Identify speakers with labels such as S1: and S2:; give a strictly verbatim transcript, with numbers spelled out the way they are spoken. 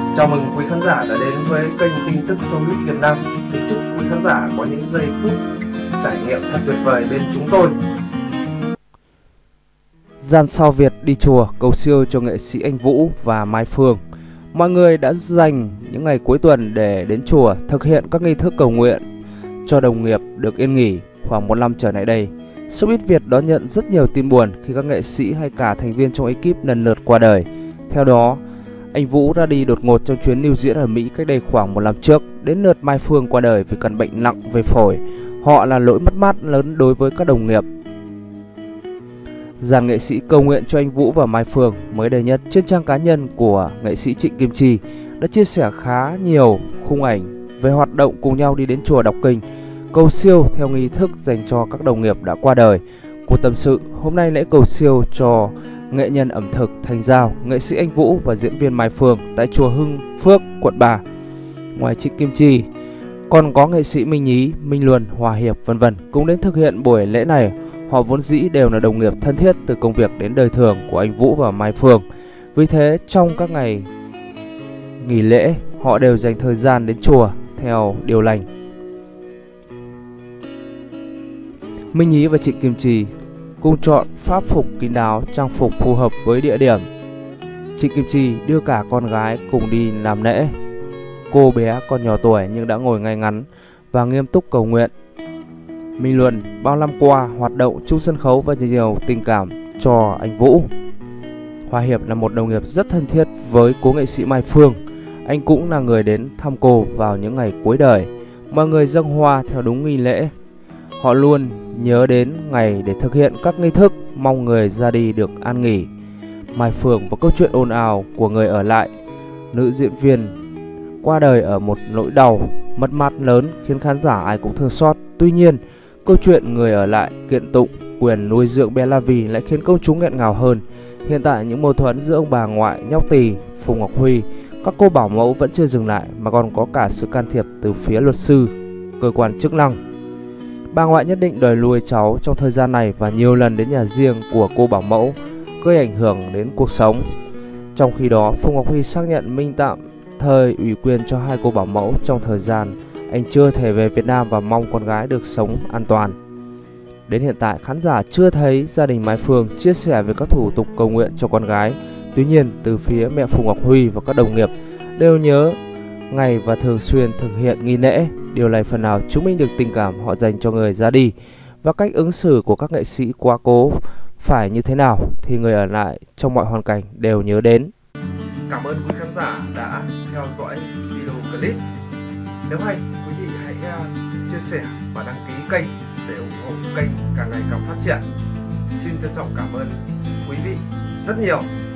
S1: Chào mừng quý khán giả đã đến với kênh tin tức Showbiz Việt Nam. Kính chúc quý khán giả có những giây phút trải nghiệm thật tuyệt vời bên chúng tôi.
S2: Gian sao Việt đi chùa cầu siêu cho nghệ sĩ Anh Vũ và Mai Phương. Mọi người đã dành những ngày cuối tuần để đến chùa thực hiện các nghi thức cầu nguyện cho đồng nghiệp được yên nghỉ. Khoảng một năm trở lại đây, Showbiz Việt đón nhận rất nhiều tin buồn khi các nghệ sĩ hay cả thành viên trong ekip lần lượt qua đời. Theo đó, anh Vũ ra đi đột ngột trong chuyến lưu diễn ở Mỹ cách đây khoảng một năm trước. Đến lượt Mai Phương qua đời vì căn bệnh nặng về phổi. Họ là nỗi mất mát lớn đối với các đồng nghiệp. Dàn nghệ sĩ cầu nguyện cho anh Vũ và Mai Phương mới đây nhất trên trang cá nhân của nghệ sĩ Trịnh Kim Chi đã chia sẻ khá nhiều khung ảnh về hoạt động cùng nhau đi đến chùa đọc kinh, cầu siêu theo nghi thức dành cho các đồng nghiệp đã qua đời. Cuộc tâm sự hôm nay lễ cầu siêu cho nghệ nhân ẩm thực Thành Giao, nghệ sĩ Anh Vũ và diễn viên Mai Phương tại chùa Hưng Phước, quận ba. Ngoài Trịnh Kim Chi, còn có nghệ sĩ Minh Nhí, Minh Luân, Hòa Hiệp vân vân cũng đến thực hiện buổi lễ này. Họ vốn dĩ đều là đồng nghiệp thân thiết từ công việc đến đời thường của anh Vũ và Mai Phương. Vì thế trong các ngày nghỉ lễ, họ đều dành thời gian đến chùa theo điều lành. Minh Nhí và Trịnh Kim Chi cùng chọn pháp phục kín đáo, trang phục phù hợp với địa điểm. Trịnh Kim Chi đưa cả con gái cùng đi làm lễ. Cô bé còn nhỏ tuổi nhưng đã ngồi ngay ngắn và nghiêm túc cầu nguyện. Minh Luân bao năm qua hoạt động chung sân khấu và nhiều tình cảm cho anh Vũ. Hòa Hiệp là một đồng nghiệp rất thân thiết với cố nghệ sĩ Mai Phương. Anh cũng là người đến thăm cô vào những ngày cuối đời. Mọi người dâng hoa theo đúng nghi lễ. Họ luôn nhớ đến ngày để thực hiện các nghi thức, mong người ra đi được an nghỉ. Mai Phương và câu chuyện ồn ào của người ở lại. Nữ diễn viên qua đời ở một nỗi đau, mất mát lớn khiến khán giả ai cũng thương xót. Tuy nhiên, câu chuyện người ở lại kiện tụng quyền nuôi dưỡng bé La Vì lại khiến công chúng nghẹn ngào hơn. Hiện tại những mâu thuẫn giữa ông bà ngoại nhóc tỳ Phùng Ngọc Huy, các cô bảo mẫu vẫn chưa dừng lại mà còn có cả sự can thiệp từ phía luật sư, cơ quan chức năng. Bà ngoại nhất định đòi nuôi cháu trong thời gian này và nhiều lần đến nhà riêng của cô bảo mẫu, gây ảnh hưởng đến cuộc sống. Trong khi đó, Phùng Ngọc Huy xác nhận Minh tạm thời ủy quyền cho hai cô bảo mẫu trong thời gian anh chưa thể về Việt Nam và mong con gái được sống an toàn. Đến hiện tại, khán giả chưa thấy gia đình Mai Phương chia sẻ về các thủ tục cầu nguyện cho con gái. Tuy nhiên, từ phía mẹ Phùng Ngọc Huy và các đồng nghiệp đều nhớ ngày và thường xuyên thực hiện nghi lễ. Điều này phần nào chứng minh được tình cảm họ dành cho người ra đi và cách ứng xử của các nghệ sĩ quá cố phải như thế nào thì người ở lại trong mọi hoàn cảnh đều nhớ đến.
S1: Cảm ơn quý khán giả đã theo dõi video clip. Nếu hay, quý vị hãy chia sẻ và đăng ký kênh để ủng hộ kênh càng ngày càng phát triển. Xin trân trọng cảm ơn quý vị rất nhiều.